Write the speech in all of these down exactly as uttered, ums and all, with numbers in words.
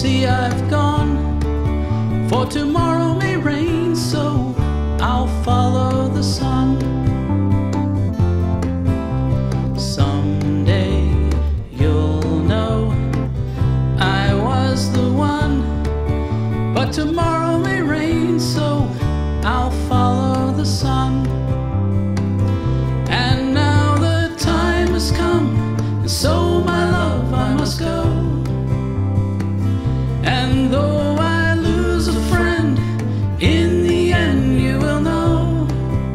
see I've gone, for tomorrow may rain, so I'll follow the sun. Someday you'll know I was the one, but tomorrow may rain, so I'll follow the sun. And now the time has come, and so my love I must go. And though I lose a friend, in the end you will know.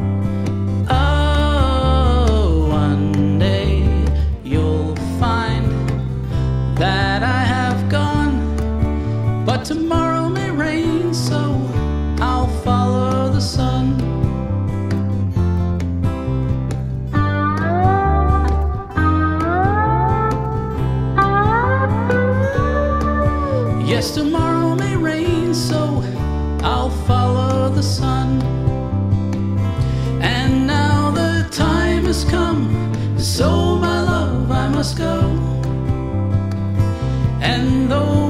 Oh, one day you'll find that I have gone, but tomorrow may rain, so I'll follow the sun. Yes, tomorrow may rain, so I'll follow the sun. And now the time has come, so my love I must go. And though